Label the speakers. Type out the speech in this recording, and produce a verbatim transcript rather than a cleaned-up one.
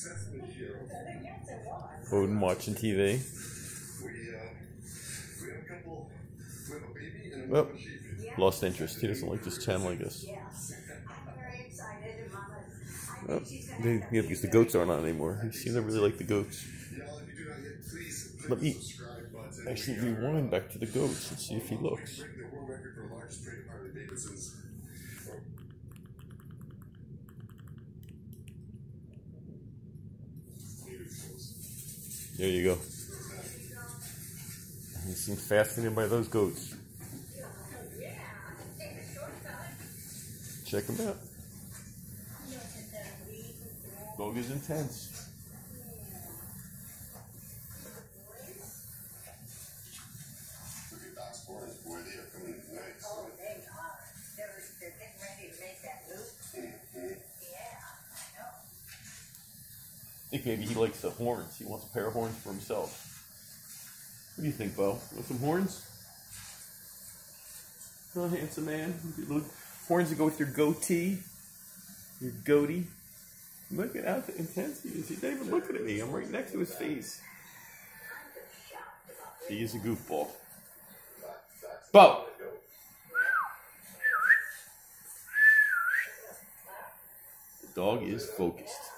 Speaker 1: Boden watching T V. Well, lost interest. He doesn't like this channel, I guess. Well, they, yeah, because the goats aren't on anymore. He seems to really like the goats. Let me actually rewind back to the goats and see if he looks. There you go. He seems fascinated by those goats. Check him out. Dog is intense.
Speaker 2: Look at Doc's horns, boy, they are coming nice.
Speaker 3: Oh, they are. They're, they're getting ready to make that loop.
Speaker 2: Mm-hmm.
Speaker 3: Yeah, I know.
Speaker 1: I think maybe he likes the horns. He wants a pair of horns for himself. What do you think, Bo? Want some horns? Oh, handsome man. Little horns that go with your goatee. Your goatee. Look at how intense he is. He's not even looking at me. I'm right next to his face. He is a goofball. Bo! The dog is focused.